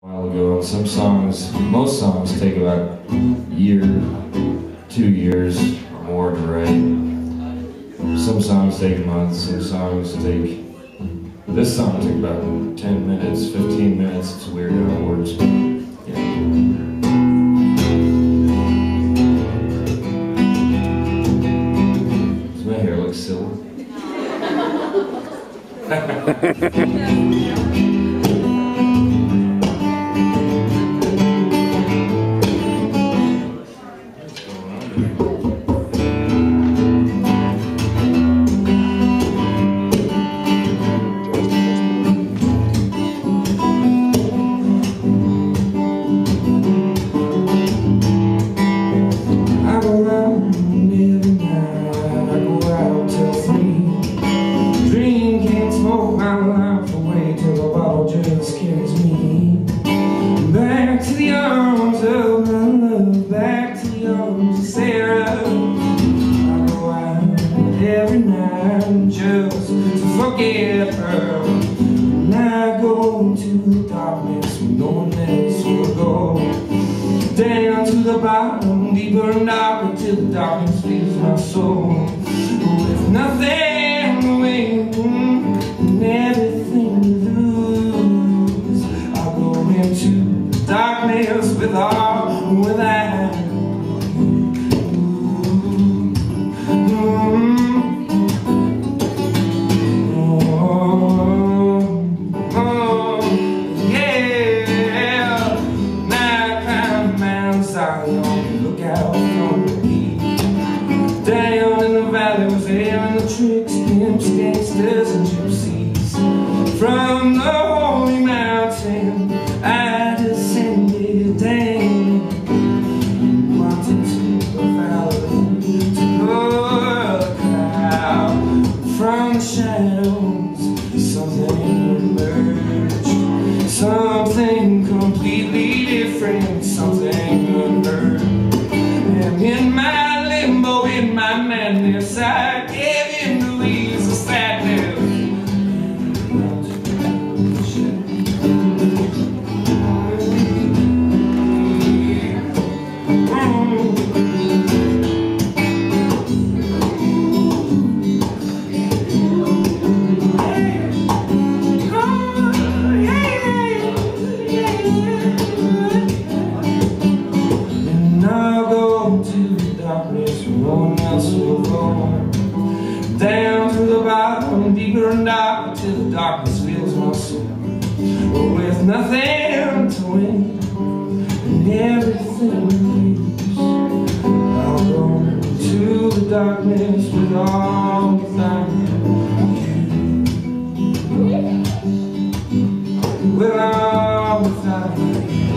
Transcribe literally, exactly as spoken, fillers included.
A while ago, and some songs, most songs take about a year, two years or more to write. Some songs take months, some songs take, this song took about ten minutes, fifteen minutes. It's weird how it works. Yeah. Does my hair look silly? Back to the arms of my love, back to the arms of Sarah. I go out every night just to forget her. And I go into the darkness where no one else will go. Down to the bottom, deeper and darker, till the darkness fills my soul. With nothing to win and everything to lose, I'll go into darkness with all, without look out from the peak. Down in the valley was airing the tricks, pimps, gangsters, and gypsies. From the holy mountain I descended down, wanted to the valley to look out. From the shadows something emerged, something completely different, something unheard. And in my limbo, in my madness, I gave in to ease the sadness. No one else will go. Down to the bottom, deeper and darker, till the darkness fills my soul. With nothing to win and everything to lose, I'll go into the darkness with all without you. With all without you.